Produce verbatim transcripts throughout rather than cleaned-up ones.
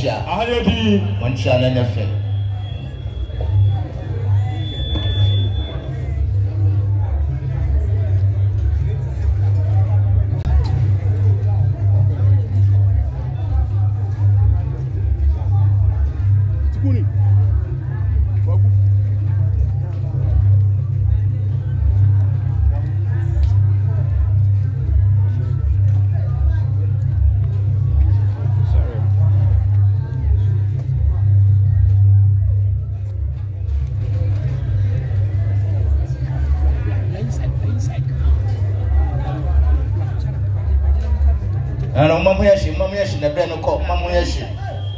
Moncha. Moncha and Nefe. Ano mamu yashi, mamu yashi na beno ko mamu yashi.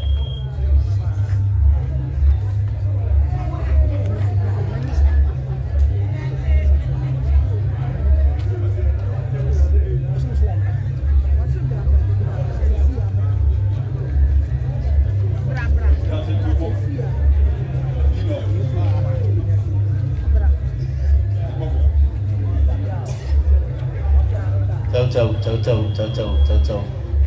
Toto, Toto, Toto, Toto.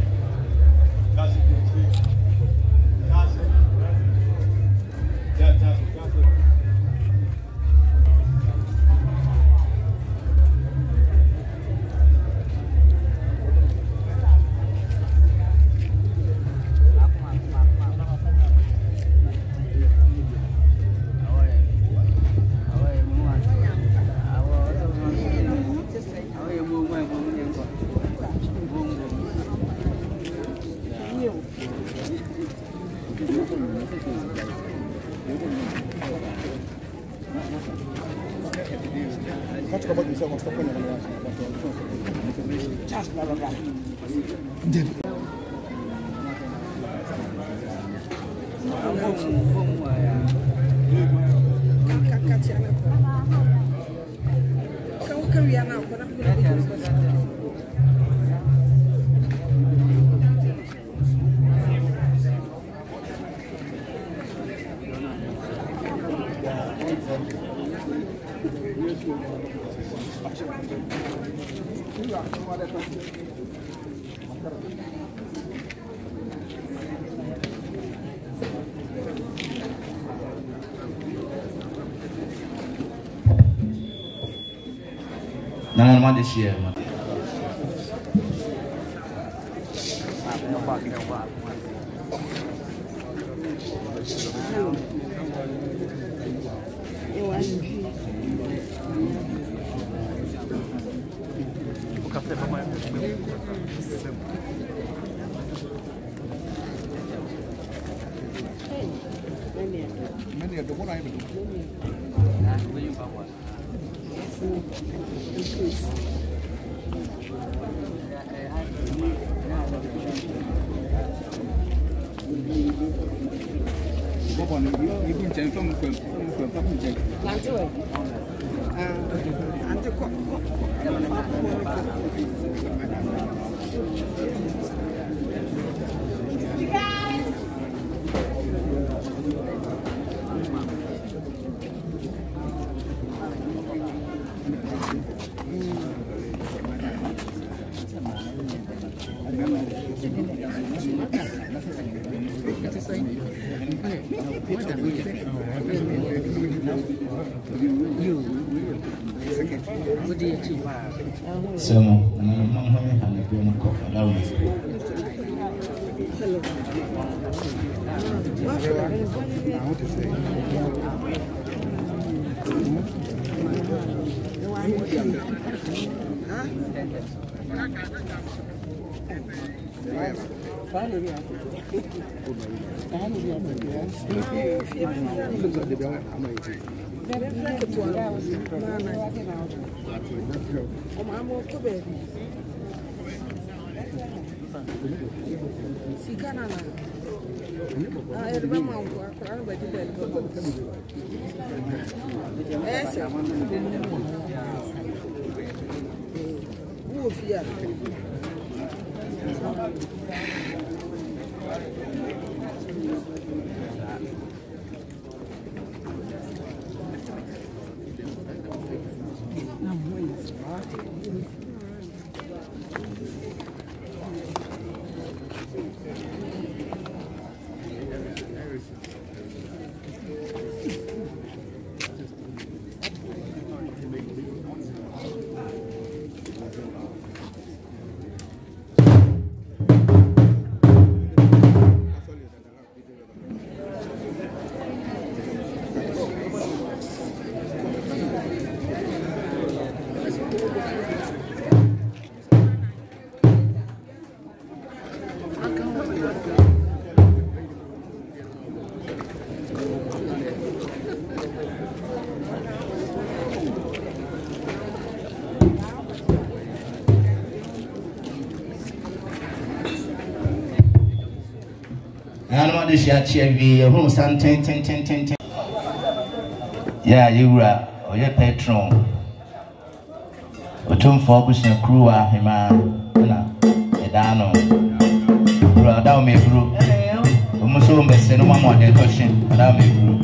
Nangan mandi siya. Semo, memang hanya hanya biar kau tahu. no de share share we who san ten ten ten ten ten. Yeah, you were or your patron. Otum for bushing crew ah hima na edano. Bro, that me group. Omuso mbese no mama de question. That me group.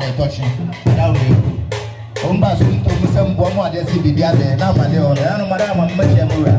de touching ada o me o mba so nto mo sem bo mo ade se bibia de na ma de o na no madam ma ma che mo ra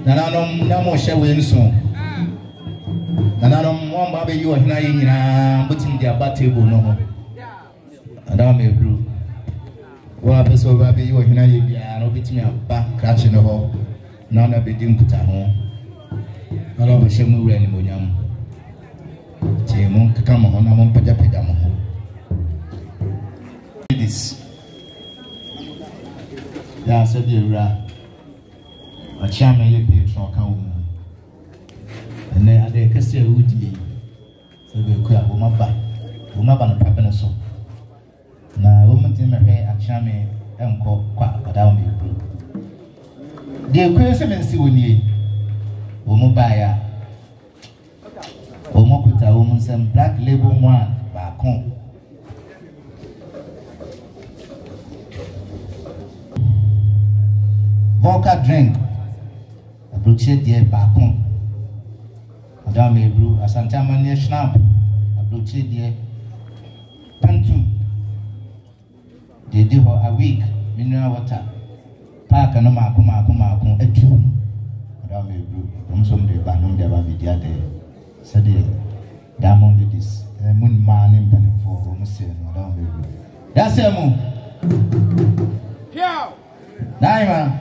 nananom na mo hye we nso nananom mo mba be yi ohina yi nyina butim dia ba table no ho ada me bru wa be so ba be yi ohina yi bia no bitimi aba krache no ho na na be di nkuta ho ala bo hye mu wura ni monyam ti mo kaka mo ho na mo mpaja peda mo ho this ya se di wura a chairman ye patron kan wo ene ade kase wudi se be ku a wo maba wo maba no papa no so na wo mtin me hwe a chairman enko kwa kada wo me bru de ku se men si woni wo mo ba ya wo mo kuta wo mo sem black label one ba kon vodka drink abroche die ba kon madam ebru asante amane snap abroche die pantu de de ho a week mineral water park no ma ko ma ko ma ko atu madam ebru om som de ba no de ba media de so de diamond ladies mun man in pen for om se madam ebru ya se mu yo naima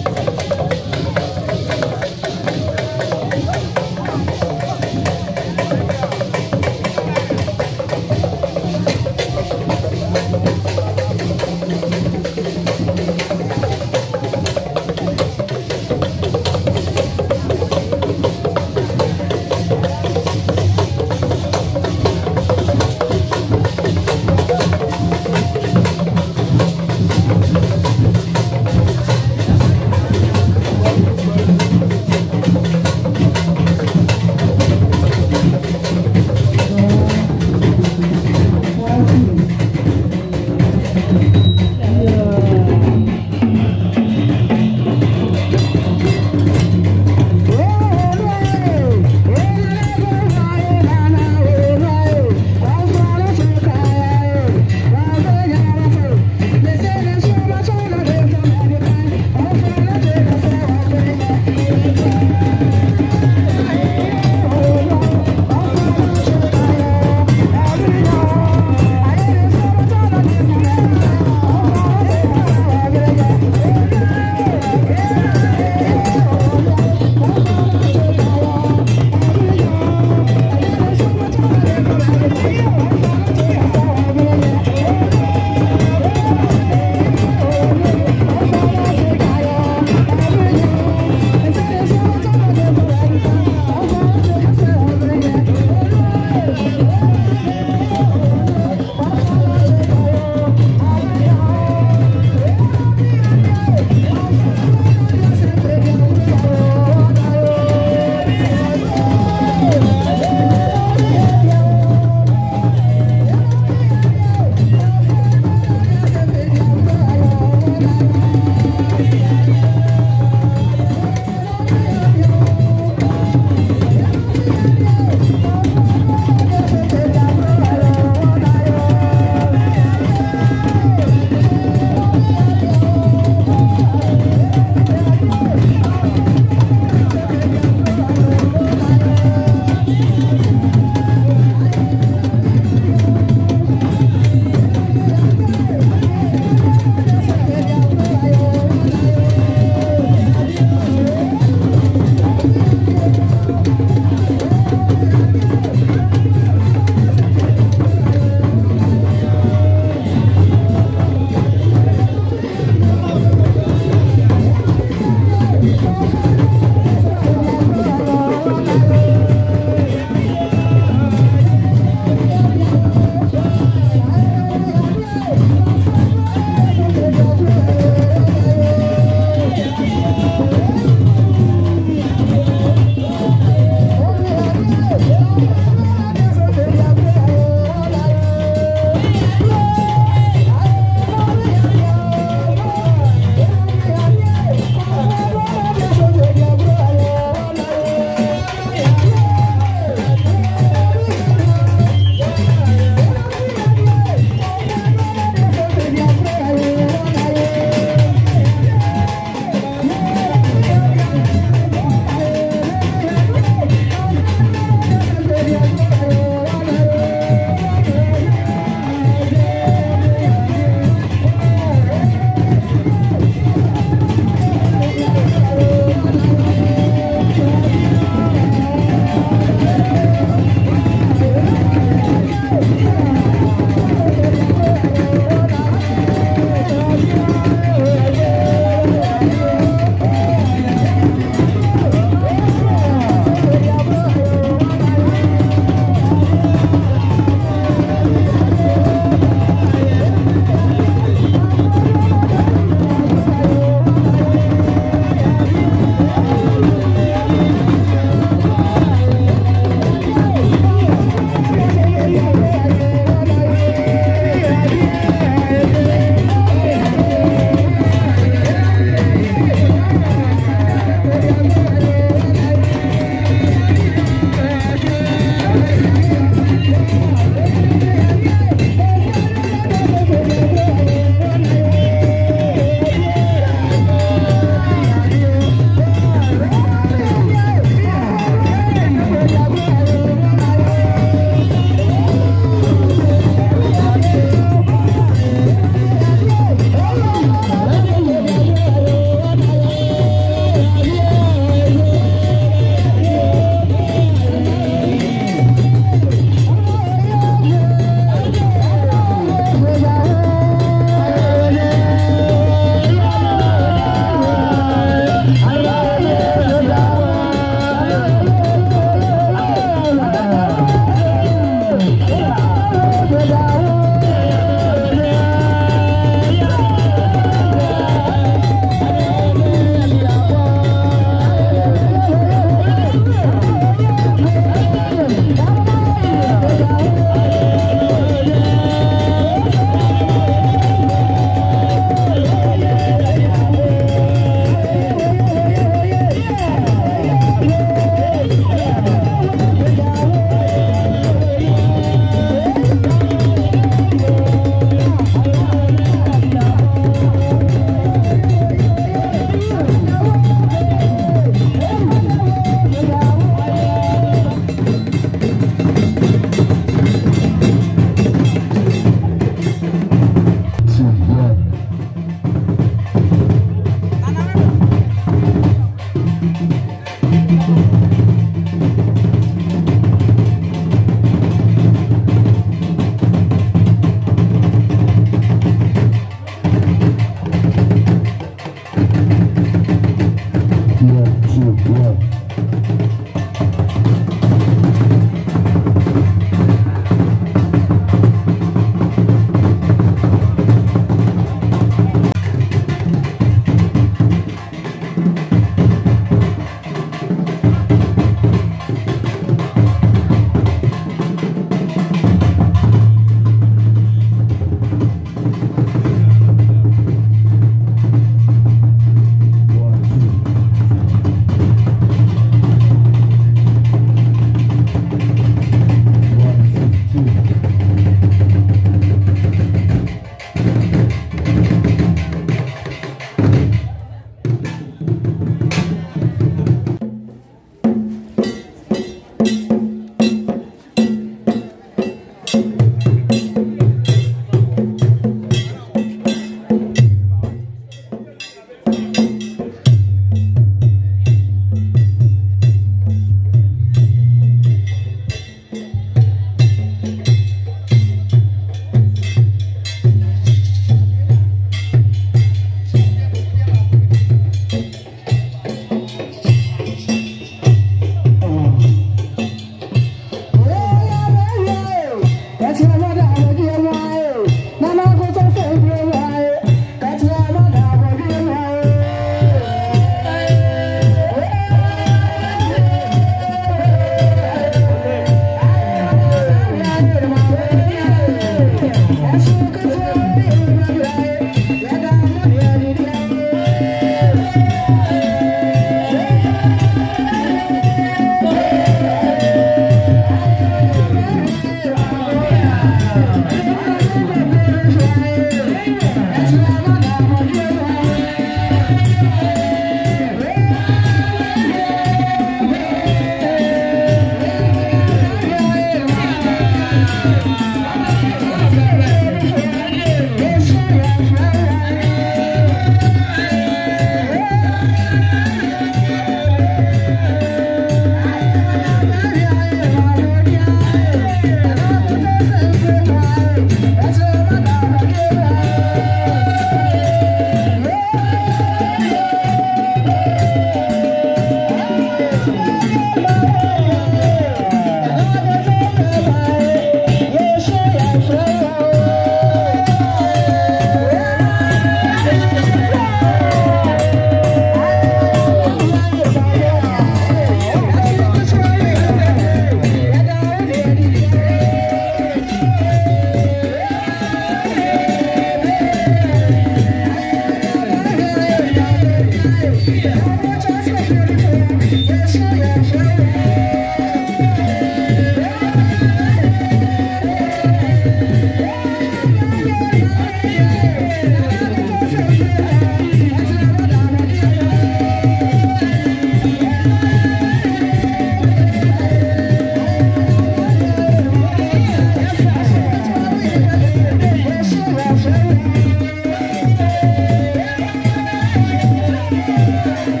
Yeah.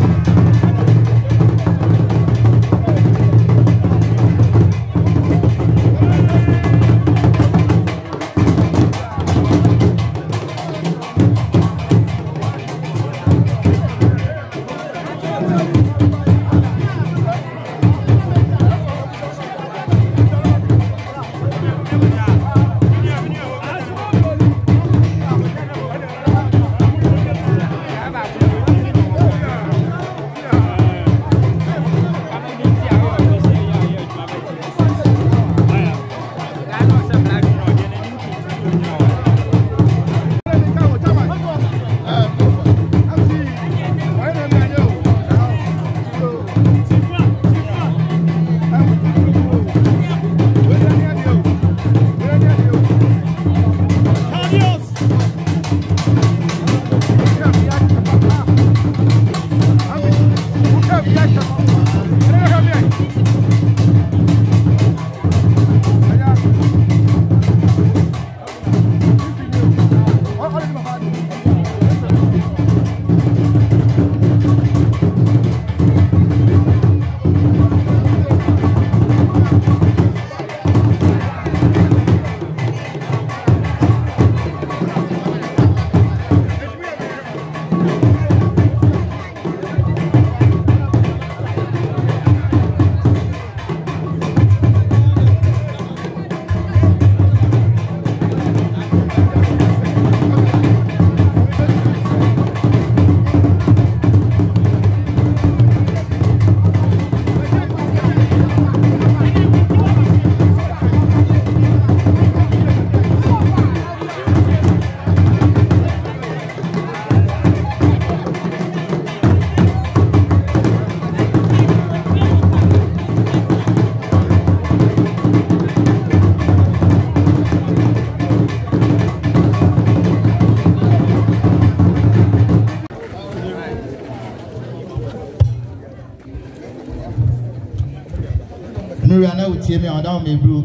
Miriana would tell me on down me bro.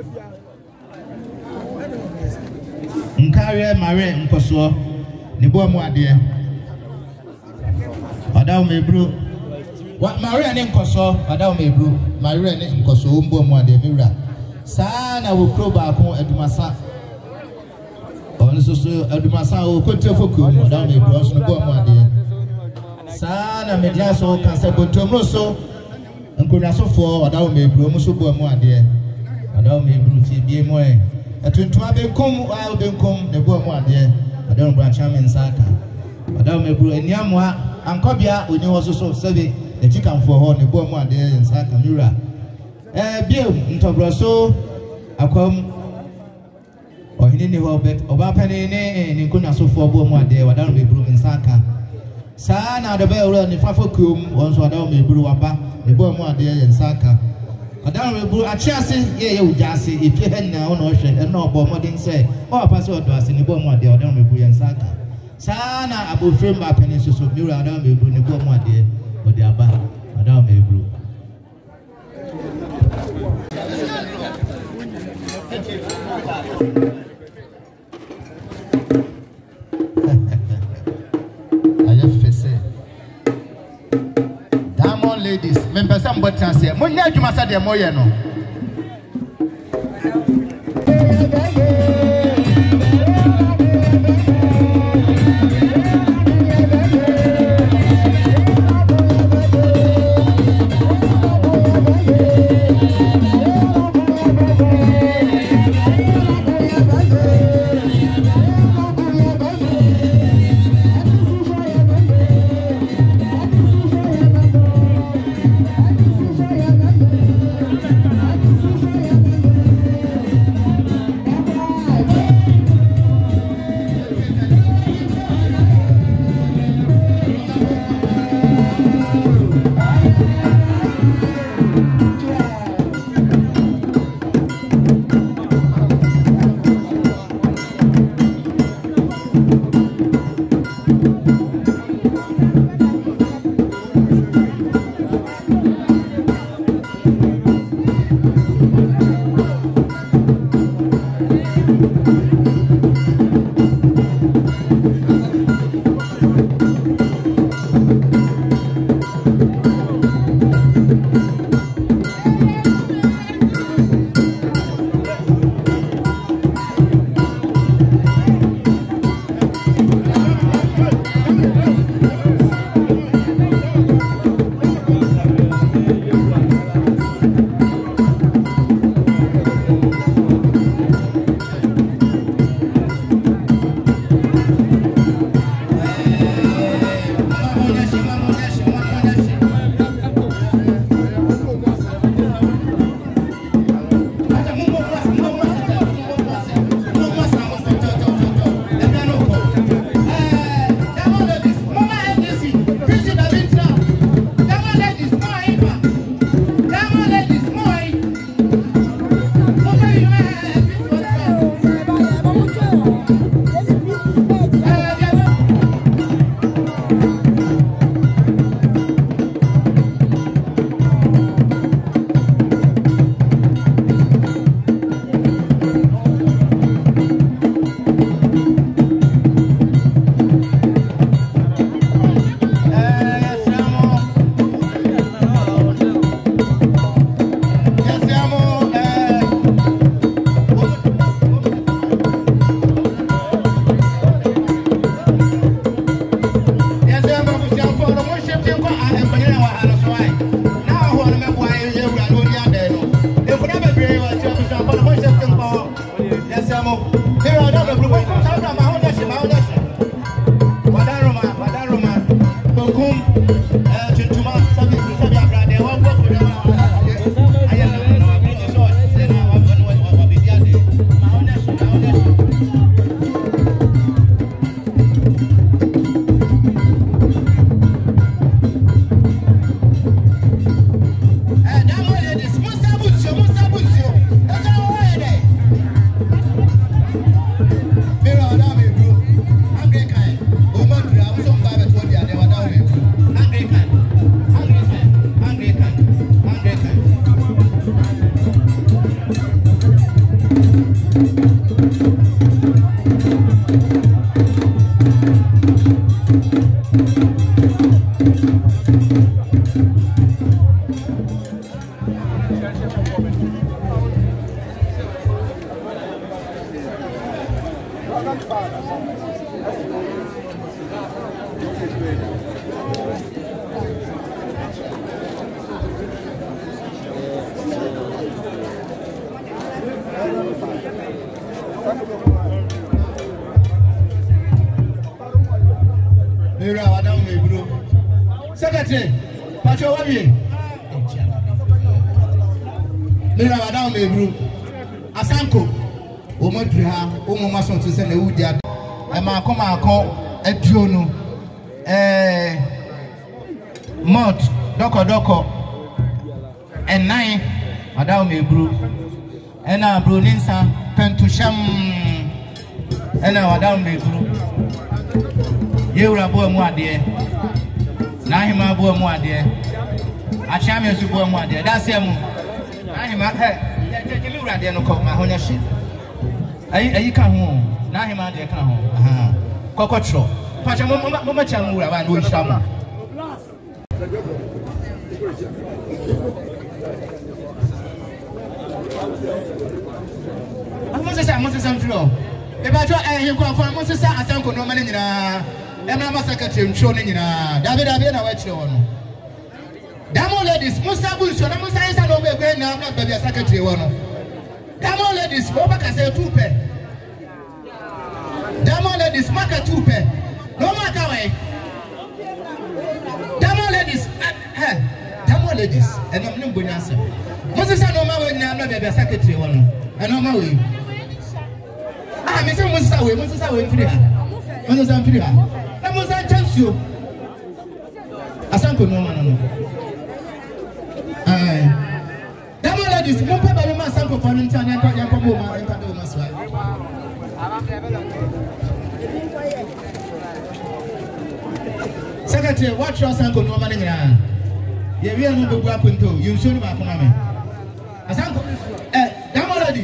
Nkaria Mare Nkoso, Nibo Mwade. Madam me bro. What Maria Nkoso, Madam me bro. Maria Nkoso, Umbo Mwade Mira. Sana will crow back on Edumasa. Also, Edumasa will put your focus, Madam me bro, Nibo Mwade. Sana Mediaso, Cansabo Tomoso. Nkuna so for adawo me bro mu so bo mu ade adawo me bro ti bie mo e etuntuma be kom a be kom ne bo mu ade adawo branch amen saka adawo me bro eniamo ankobia oni wo so so sebe e chikan for ho ne bo mu ade saka mira eh bie ntobro so akwam ohini ni ho bet oba pani ne ni nkuna so for bo mu ade adawo me bro saka sa na de be ro ni fafo kum won so adawo me bro waba ebo mu ade ye nsaka adan we buru achiase ye ye ujase efie henna ono hwe eno obo modin se o pa se odo ase ni bo mu ade adan we buru ye nsaka sana abofrem ba peni so so miru adan we buru ni bo mu ade ode aba adan we buru ladies, members of the chance. Monya Jumasa de Moyano. Secretary, Pacho Wabi. Mira Madame Mebru. Asanko. Omodriha, Omoma son to send a wood yard. A Macoma call a Piono. Eh Mott, Doko Doko. And nine, Madame Mebru. And a Bruninsa, Pentusham. And a Madame Mebru. You are a boy more dear. Nahima bo mu ade a chame su bo mu ade da se mu Nahima eh je mi urade no ko ma ho nya hye ayi ayi ka ho Nahima de ka ho aha kokotro pa cha mo mo ma cha mu ura ba no hira mu Amo se sa mo se sa mfiro e ba jo eh hin ko afo mo se sa asanko no ma ne nyina Emma Secretary Mchone nyina David Abia na wachi wono Damo ladies Musa Bulsho na Musa Isa no be gwe na na baby secretary wono Damo ladies mo baka say two pe Damo ladies maka two pe no maka we Damo ladies eh Damo ladies eno mnim bonyanse Musa no ma we na na baby secretary wono eno ma we Ah me say Musa we Musa we mfiri ha Musa mfiri ha Musa Chansio Asanko no man no Ai Damo ladies mo pe ba me Asanko for nti an yanko yanko bo ma yanko do ma so Secretary watch your Asanko no man nyina ye wi anu bebu apunto you show ni ba koma me Asanko eh Damo ladies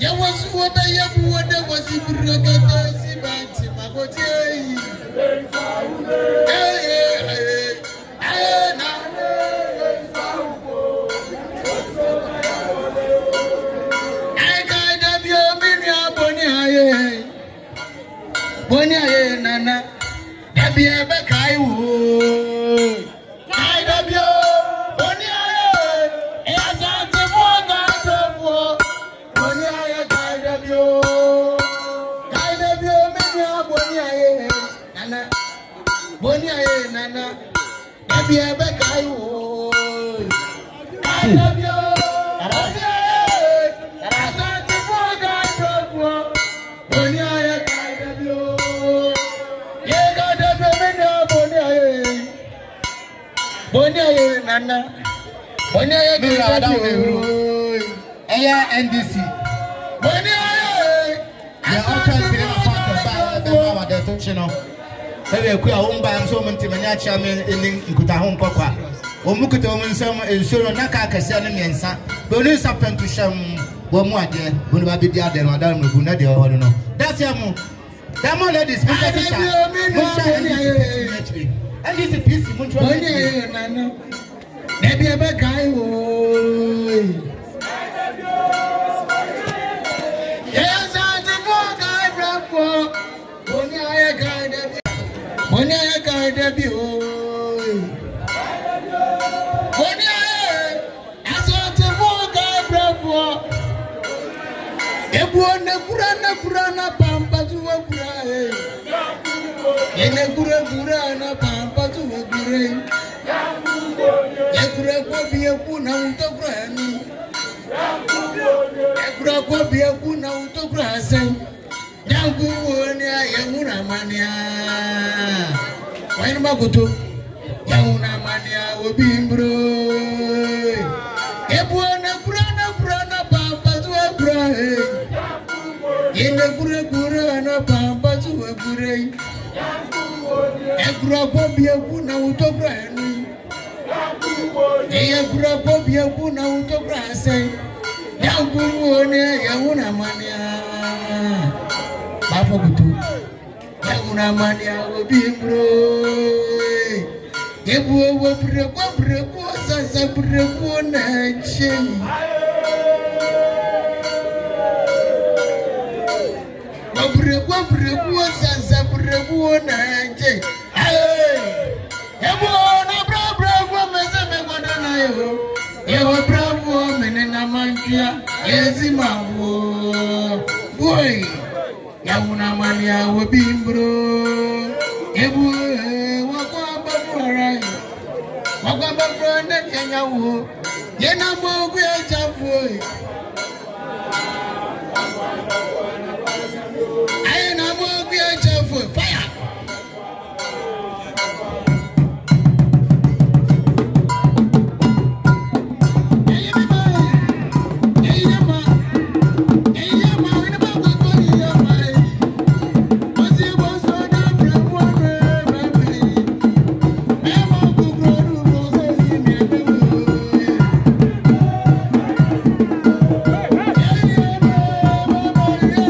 ya was what I am what I was in Brabata Sibanti Magote. I got up your minia Bonia Bonia Nana Abia Bakai. I got your Bonia. Bonia Nana, Baby, I beg I would. I love you. I thought you forgot. Bonia, I love you. You got a Bonia, Bonia Nana, Bonia, I love you. Air N D C. Bonia, I also about the functional. Ebe ku a womba am so monti manya cha me eni nkuta ho nkokwa omukuta o nsam ensoro na ka akase no miensa be oni sapentu sham bo mu ade bo ni ba bedi ade no adam no bu na de ho no that's am that more ladies mo ka tisha mo sha ni and this is peace mo tro ni na na na bi ebe kai wo yes and the more guy bravo oni aye guy de Oni aye gaide bi o. Oni aye asante mo ga bravo. Ebu na kura na kura na pampa tu wa kura e. Ene kura kura na pampa tu wa kura e. E kura ko bi eku na unto kura ni. E kura ko bi eku na unto kura sen. Yangu woni aye muna mania. Why no go Yauna mania obimbro. Ebuana kurana kurana pampa tu abra. Yende kure kure na pampa tu abra. Ekura ko bia ku na utobra ni. Ekura ko bia ku na utobra se. Yangu woni yauna mania. Bafo gutu. Yauna mania obimbro. Ebu ebu breko breko sasa breko na chini. Breko breko sasa breko na chini. Ebu na bra breko mese me kwenda na yo. Ebu breko mene na mankia ezi mawo. Boy, yauna mania obimbro. Ebu wakwa babuara. Wakwa babuara na Kenya wo. Yena mogu ya chafu. Ayena mogu ya chafu. Fire. Yeah.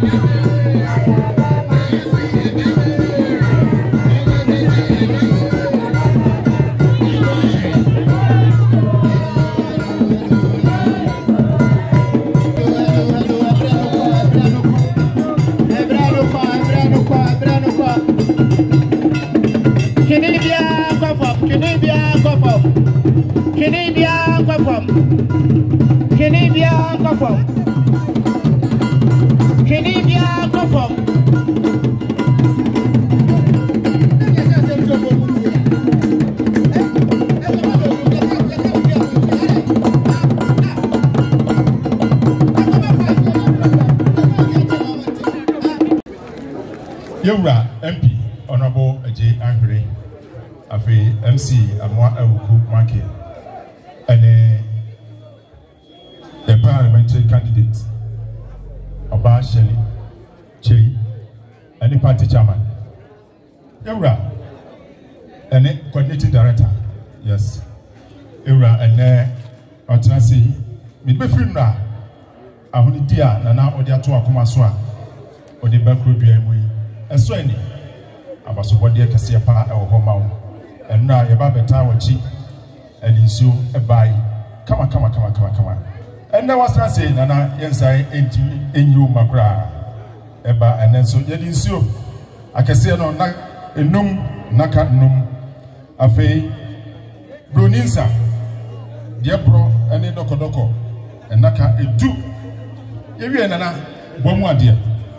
Yura M P Honorable J. Angry Afi M C Amwa Ewuku Maki and the parliamentary candidate Oba Shelley Chei and the party chairman Yura and the coordinating director yes Yura and the Otanasi Midbefrinra Ahunidia Nana Odia to Akumaswa or the Bakrubi Eso any abasopode kese pa e wo homa and na ye ba beta wachi and insu e bai kama kama kama kama kama and na wasra say na na yensai enti enyu makra e ba and so ye insu akese no na enum naka num afei broninsa de bro ene dokodoko and naka edu ye wie na na bomu ade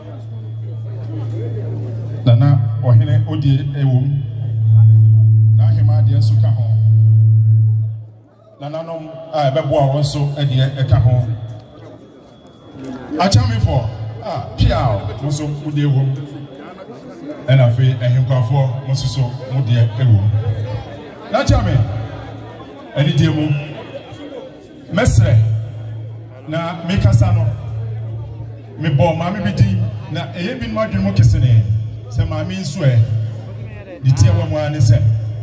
Nana ohine odi ewom na hema de enso ka ho nana nom a bebo a wonso ede e ka ho achami for ah piao muso odi ewom ena fe ehemkwafo muso so odi ewom na chami eni die mu mesre na mekasa no me bo ma me bidi na eye bi no adwemo kesene se mami nso e di tie wa mu ani se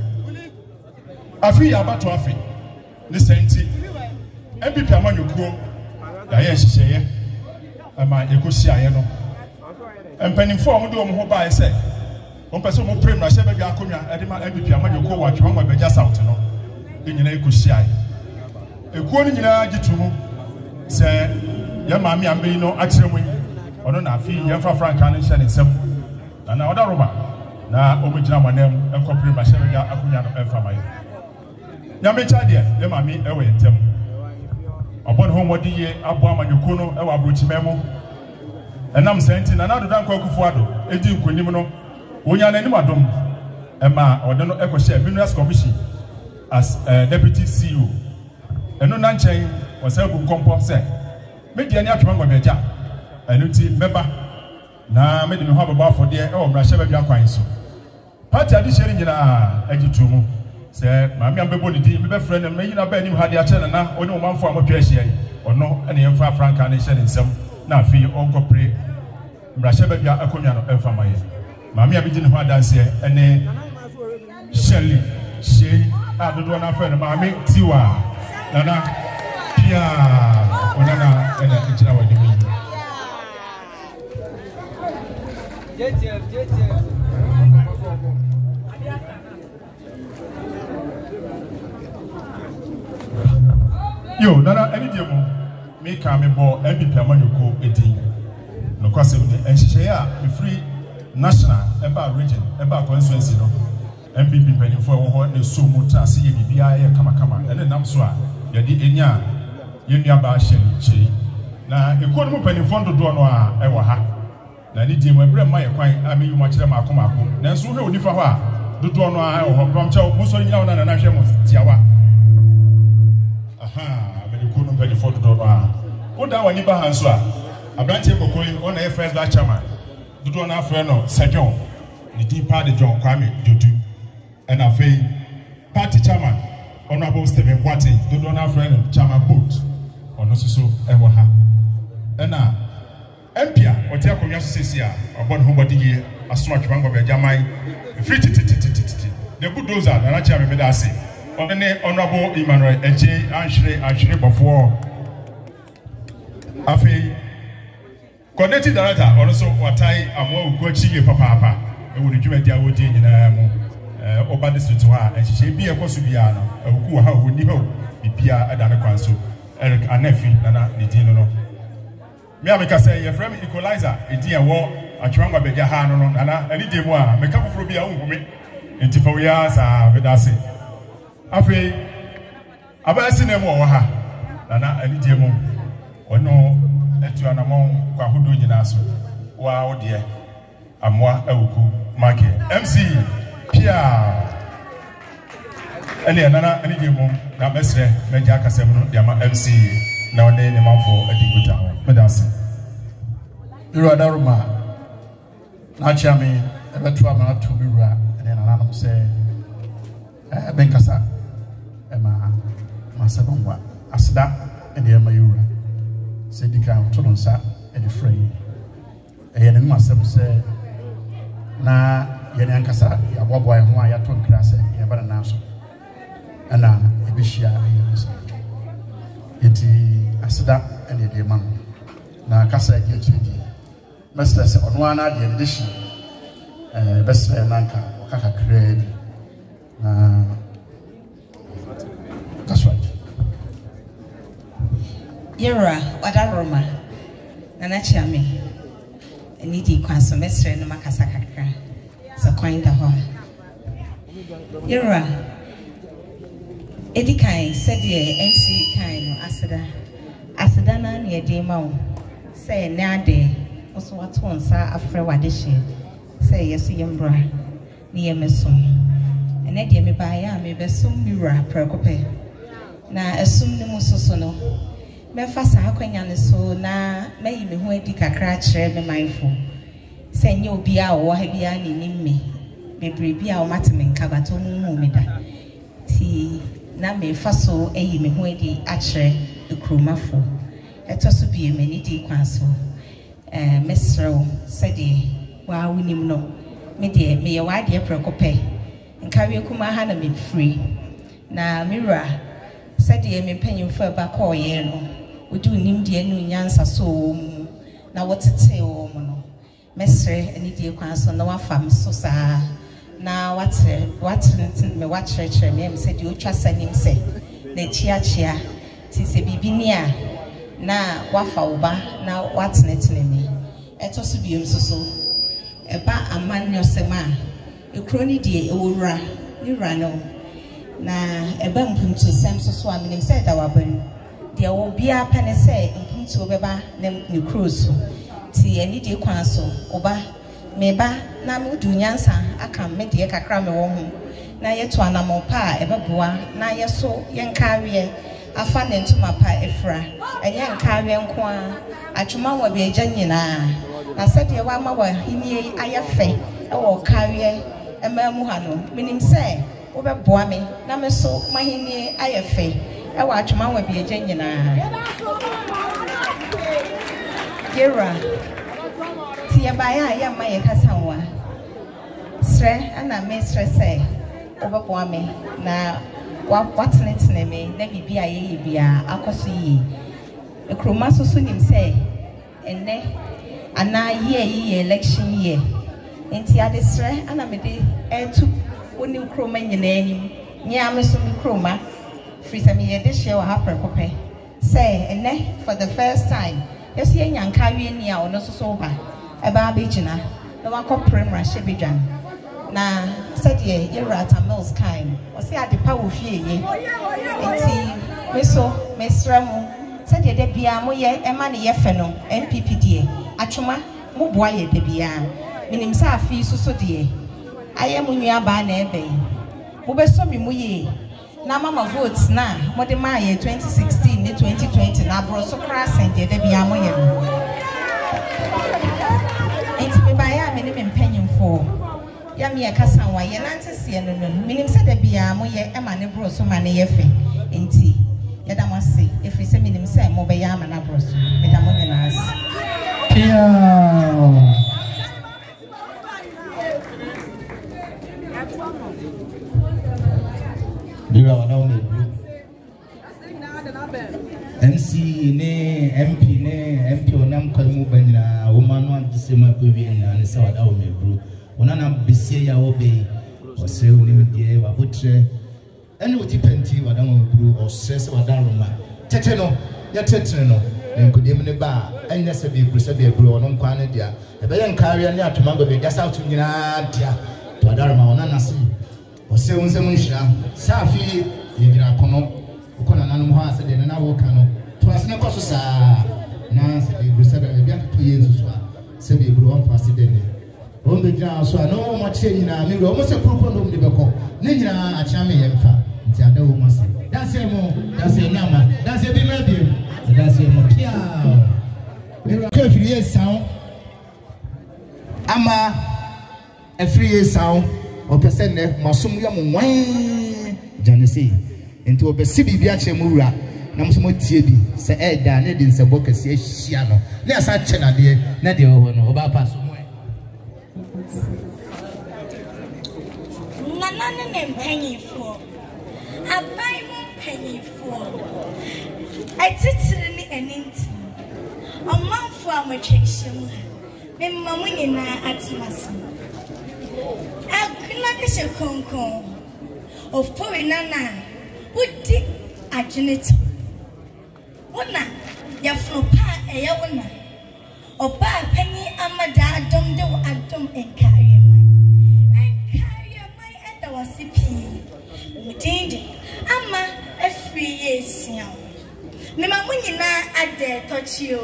afi ya bato afi ni senti M P P amanyokuo ya ye hihye ama ekosi aye no empanimfo a mo de o mo ho ba se o pese mo prem na hye ba bia akonwa e de ma M P P amanyokuo wa twa ma beja south no de nyina ekosi aye ekuo ni nyina gitumu se ya mami ambe no akire mu ono na afi ye fa franka ne hye ne nsem na oda roba na omejina manem enkopre ma hye ga akonya no emfa maye nyame chade ye mami ewe ntem obon ho modi ye abo amanyoko no ewa abrochimemo enam senti na na dodan kwakufu ado edi nkonim no wonya na nim adom ema odo no ekohye Minerals Commission as uh, deputy C E O eno na nchen osagu kompo se media ni atwa ngwa beja eno ti meba na me de me ho ababa afode e wo mra hye ba bia kwan so party adisheri nyina agitumu se maami ambebo ni di me be frɛ na me yina ba nim ha de a kyɛ na oni o manfo amotwa ahia yi ono ene yemfa franka ne hye ne nsɛm na afi onkopre mra hye ba bia akonwa no emfa maye maami abiji ne ho adanse ene Shelley Shei adodo na frɛ na maami tiwa nana pia onana ene ejira wadi mi jeje jeje yo nana any day mo me ka me bo M P P amanyoko edin no kwase me enhihye ya me free national eba region eba constituency no M P P penifo wo ho ne so mu ta se ye bibia ye kama kama ene nam so a ye di enya ye nua ba Shelley Chei na ekuo no penifo dodo no a e wo ha na ni die mo ebre ma ye kwan a me yu ma kire ma akoma akom na nso hwe onifa ho a dodo no a e wo ho promcha mo so nyina wona na na hwe mo tiawa aha ameniko no pedi for dodo a oda wani ba hanso a abrante kokoyi on na first batch chairman dodo na afre no Sejon ni din pa de John Kwame Dodu and afei party chairman Honorable Stephen Kwati dodo na afre no chairman boat ono soso e wo ha na M P a otia konwa sisi a obon ho body ye aso atwa ngo be jamai free tititititi the bulldozer na na chairman me da ase on the Honorable Emmanuel Eje Anshire Anshire before Afi Coordinating director also watai amwa ukochi ye papa papa e wo dwuma dia wo di nyina mu eh oba district ha e hye bi ekoso bia no awuku ha wo ni ho bibia ada ne kwanso Eric Anefi nana ne din no me ameka say ye frame equalizer e din e wo atwangwa beja ha no no nana ani de mu a meka foforo bia wo humi enti fa wo ya sa bedase afi abasi na mu wo ha nana ani de mu ono etu anamon kwa hudo nyina so wa odie amwa awuku market M C Pia ene nana ene de mom na mesre meja akasem no de ama M C na one ne manfo adiguta ho medase iro adaruma na chiame ebetu ama to biwura ene nana no se eh benkasa ema masabongwa asda ene ema yura Sedika Tononsa and the Frey. A young master said, Na Yankasa, Yaboy, who I told class, Yabana Naso, and now Ebishia. It Asada and the Demon. Now Casa get to the Master said on one idea edition, best Nanka, Kaka Craig. That's right. Yera, Wadaroma, Nana Chiame, and Nidi Quansomestre no Macasacra, so coin the hall. Yera Edikai said ye M C Kaino Asada Asadana near Demo, say now day, also what one sa after Wadishi, say yes, Yambra, near Messon, and Eddie me by ya may be some mirror precope. Na assume the Musosono. Me fasa akwanya ne so na mayi me ho adi kakra kire me mindful se nye obi a wo ha bia ne nimme me brebi a o mate me nka bato mu me da ti na me faso eyi me ho adi a kire ekromafo eto so bie me ni di kwanso eh mesrew se de wa wonim no me de me ye wa de prekope nka we kuma ha na me free na mira se de me panyimfo ba call ye no Udu nimdi enu nyansa so na wotete o mo no mesre ani die kwanso na wafam so saa na watre watre me watre chere me se di otwa sanim se na chia chia ti se bibini a na wafa oba na watne tene me eto so biom so so eba amanyo sema ekroni die ewura ni rano na eba mpumtu sem so so aminim se da waban There will be a penny say in Punto Beba, New Cruise. See any day quanso, Oba, Meba, Namu Dunyansa, I can make the Eka woman. Na yet to anamo pa, ever boa, na ya so, young carrier, I found into my pa efra, a young carrier qua, a chuma will be a janina. I said, your wama were hini ayafe, or carrier, a mermuhano, meaning say, over boame, Namaso, my hini ayafe. I watch my way be a genuine. Gira Tia Baya, ya my Casanwa. Sre, and I may stress say, over me. Now, what's next name? Never be a bia, I could see. A chromaso soon him say, and ne, and now year ye election year. And Tia de Sre, and I made a two one new chroma in your name. Yamisum chroma. Frisa me this year will happen, Cope. Say, and ne, for the first time, you see a young carrying near or no so bad. A barbijina, no one called Primra Shibijan. Na, said ye, you're at a mill's kind, or see at the power of ye. And see, Miss O, Miss Ramo, said ye, there be a mo ye, a money ye feno, M P P D A, Achuma, mo boy, de bia, meaning Safi so dear. I am when you are by nebe. Mube so me muye. Na mama votes na mo de ma ye twenty sixteen ni twenty twenty na bro so cross and de bia mo ye enti me ba ya me ne me mpanyim fo ya me ye kasa wa ye nante se no no minim se de bia mo ye e ma ne bro so ma ne ye fe enti ye da mo se e fi se minim se mo be ya ma na bro so me da mo ne na as yeah Bira wana me M C ne M P ne M P onam kwa mu banyina woman want to say my queen and so that will me bro ona na besie ya obe o se unim die wa botre ene oti penti wa dan bro o se se wa dan roma tete no ya tete no nkudem ne ba enya se bi kru se bi bro ono nkwa ne dia e be yan kare ne atoma ba be gasa otu nyina dia to dan roma ona na se o se unse mun hira safi ye gira kono ukona nanu ho ase de na wo kano to ase ne koso sa na se bi kru se be bi akato yensu so se bi bro on fasi de ne on be gira so no mo che nyina me ro mo se kru ko no de be ko ne nyina a cha me yemfa nti ada wo mo se that's it mo that's it nama that's it bi me bi that's it mo kia me ro ka free yes sound ama a free yes sound o pese ne masum ya mo wan janese nti o be si bibia che mo wura na mo so mo tie bi se e da ne de nsebo kase ahia no na asa che na de na de ho no o ba pa so mo nana ne mpanyifo abai mo mpanyifo atitiri ni eninti omanfo amachehye mu me mamu nyina atmasa akuna keshe konkon of pori nana udi agenito wona ya flopa eya wona oba panyi amada adom de adom enkare mai enkare mai eda wasipi mudinde ama afri yesia me mamu nyina ade tochio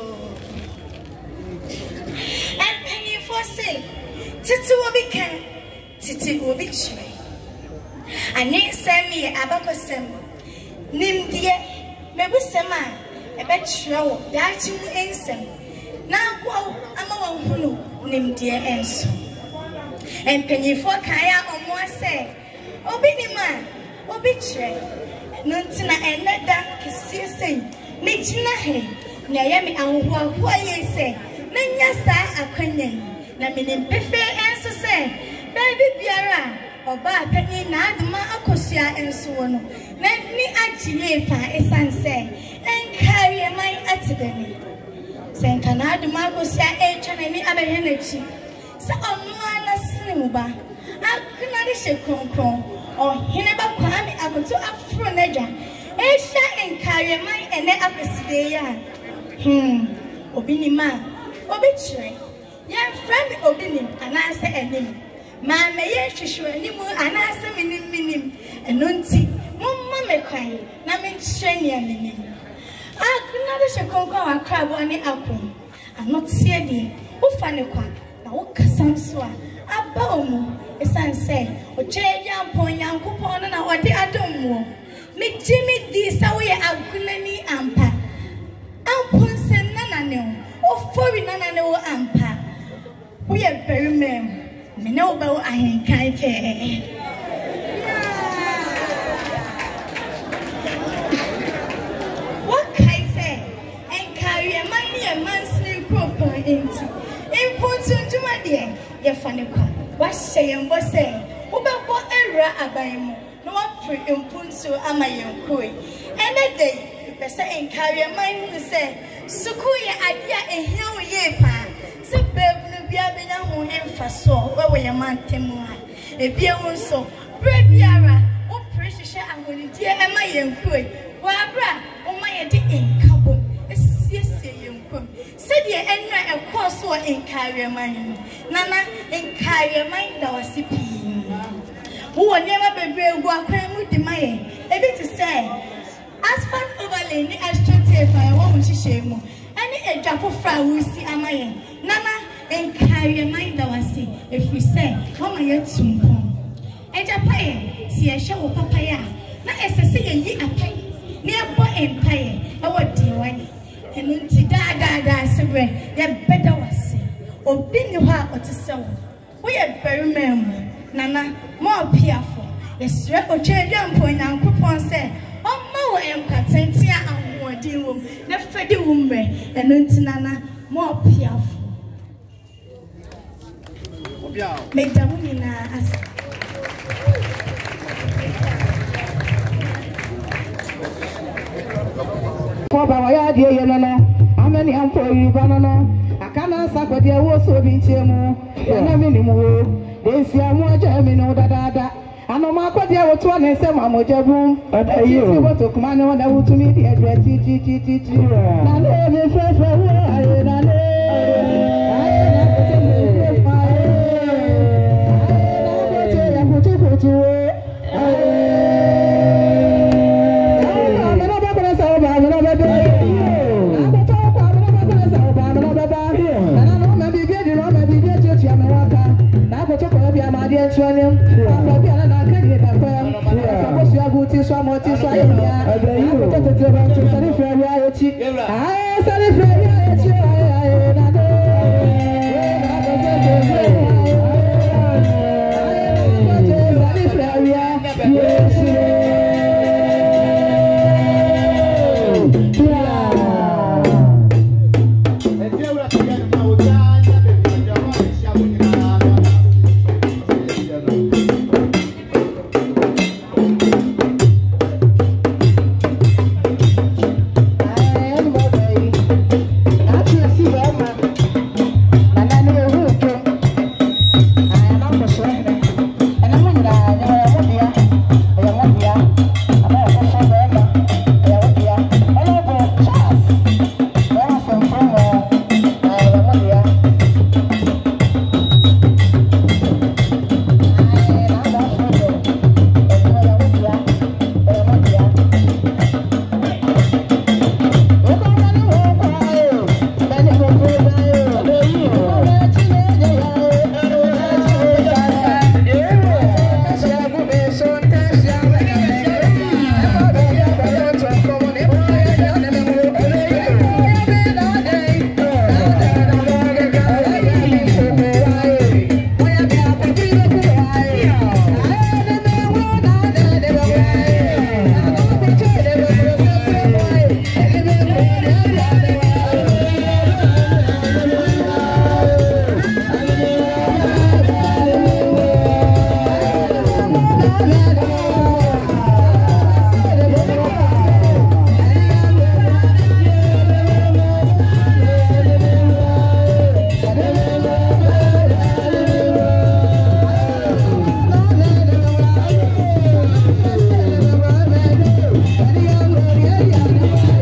empenyi for say titi obi kan titi obi chwe ani semi abakosem nimdie mebusema ebe chrewo dachi mu ensem na kwa ama wanhunu nimdie enso empenyi for kan ya omo ase obi ni ma obi chre nuntina eneda kisisi me jina he na yemi anhwa hwa yese menya sa akwanya na menim pefe enso se baby biara oba panyi na aduma akosua enso wono na ni ajiye pa esanse enkare mai atibeni senka na aduma akosua echa na ni abehwe nachi sa onwa na sinimuba akuna de shekonkon ohine ba kwame agoto afro naja esha enkare mai ene apeside ya hmm obi ni ma obi chire ya friend obi ni anase enim ma me ye hwehwe anim anase minim minim eno nti momma me kwan na me chire ni anim akuna de shekonkon akrabo ani akon anotie de ufa ne kwa na wo kasanso a aba omu esanse o cheja mpon yankopon na ode adomwo me jimi di sawo ye agunani ampa ampon sen nanane o fori nanane o ampa wo ye very mem me na wo ba wo ahenkan pe what kai say en carry man ye man sleep proper into impuntu ntuma de ye fane kwa wa hye mbo say wo ba bo era aban no wa free impuntu ama yenkoi ene dey pese encourage man say suku ye adia ehia wo ye pa se bebnu bia benya ho emfa so we we man temu ha ebie wo so bre biara wo prehye ahonidie ema yenkoi wa bra wo ma ye de enkabo esiesie yenkom se de enra ekọ so encourage man nana encourage man da wasipi wo nyema bebre egu akwan mu di maye ebi ti say asphalt overlay ni extra tape I wo hihye mu ani edwafo fra wo si amaye nana encourage man da wasi if we say mama ye tumpo eja paye si ye hwe wo papa ya na esese ye yi apai ni ebo empaye e wo di wani enu nti da da da sebre ye beda wasi obi ni ho a otisewo wo ye very mem nana more piafo esre otwedwa mpo nyankopon se omma wo empatentia ahodi wo na fedi wo mre eno ntinana more piafo obia me damu ni na as ko ba wa ya die ye no no amani ampo yi ba no no aka sako dia wo so bi nchemu na me ni mu densi amoja me no dadada ano ma ko dia wo to ne se ma mojabu adayo ti wo to kuma ne wona wo to mi di edre ti ti ti ti ti na le me fe fe wo aye na le aye na ko te me fa aye aye na ko te ya ko te ko ti wo aye me no ba ba sa ba me no ba ba ako to ko me no ba ba sa ba me no ba ba na no me bi bi di ro me bi bi ti ti me wa ka na ko to ko bi amade nsuanem ko bi ana na ka di ka ko ya ko si aguti so mo ti so aye ya ko to te ba ti sari fe ya yo ti aye sari fe ya yo ti aye aye na do na ko te te aye sari fe ya yo si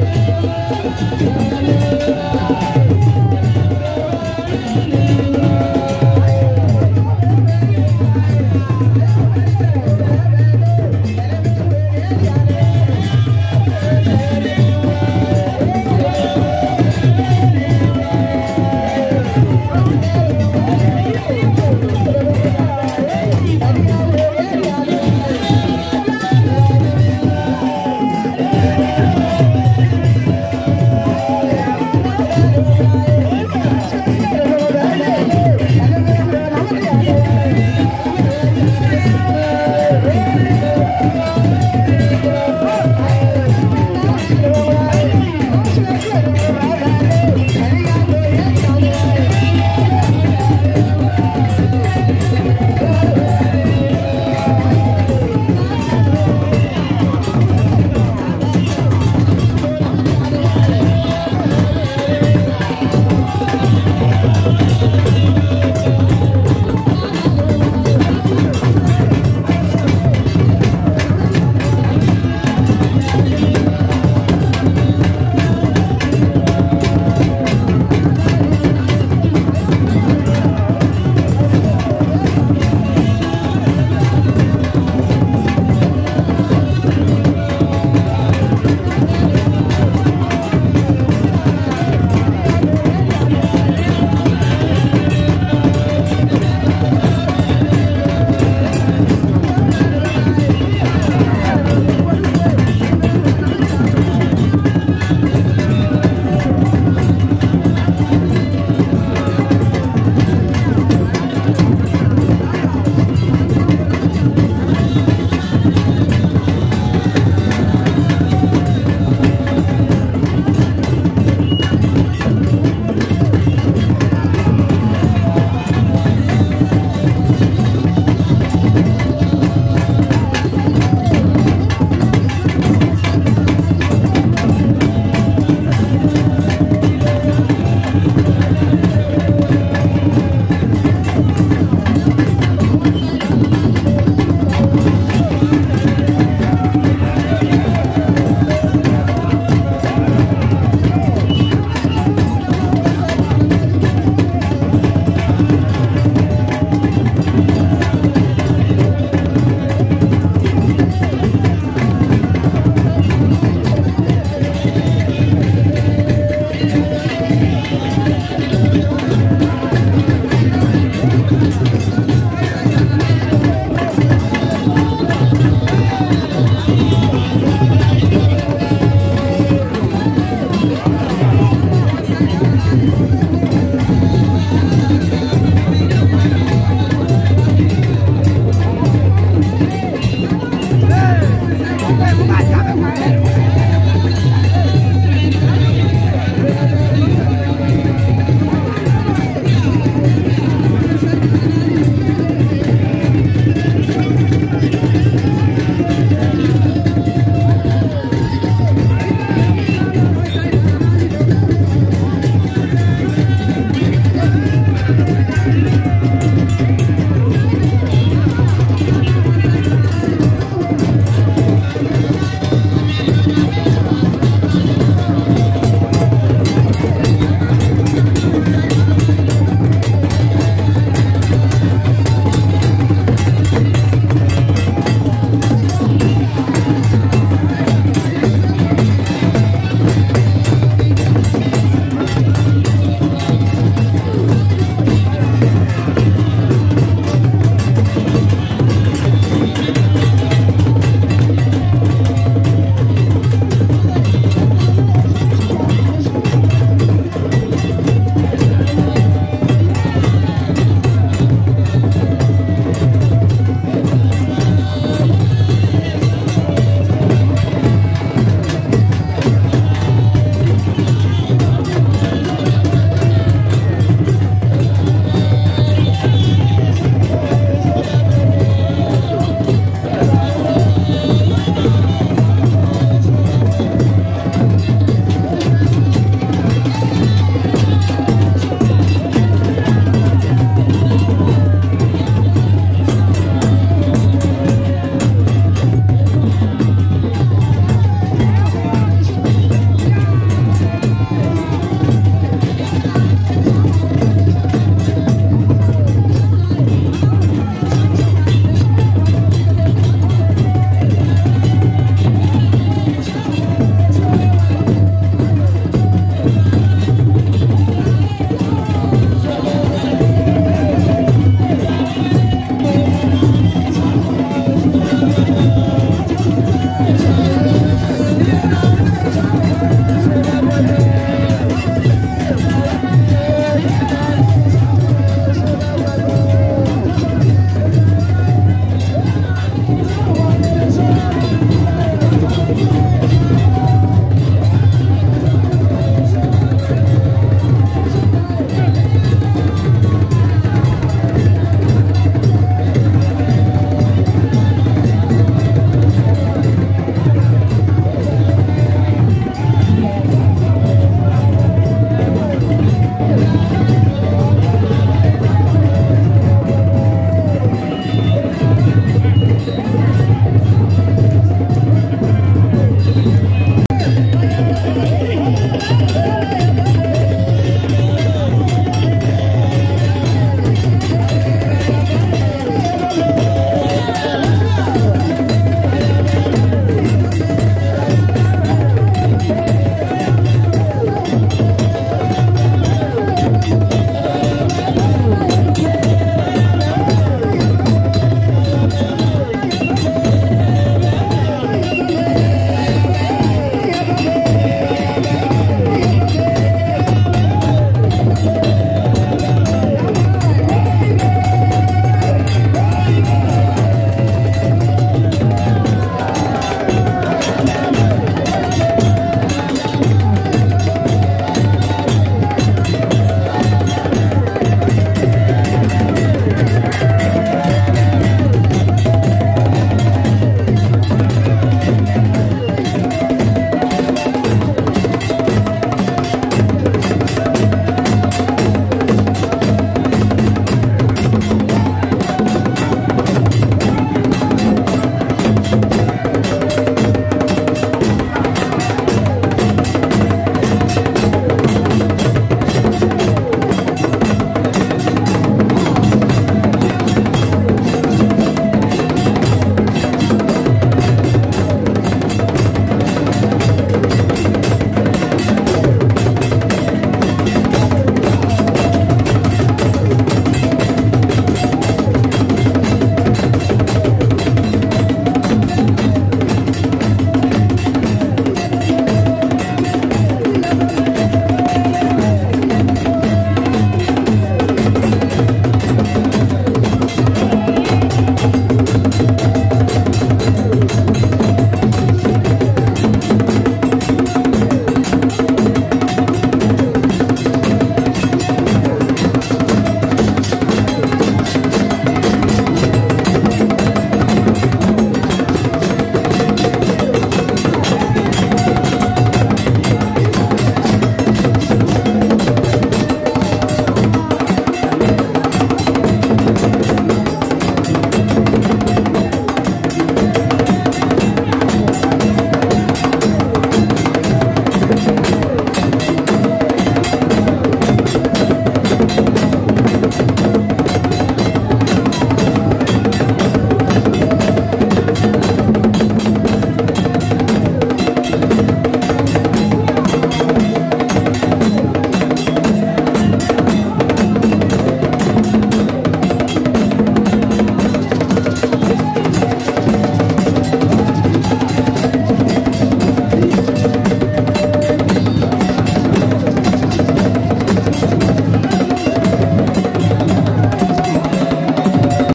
Yeah.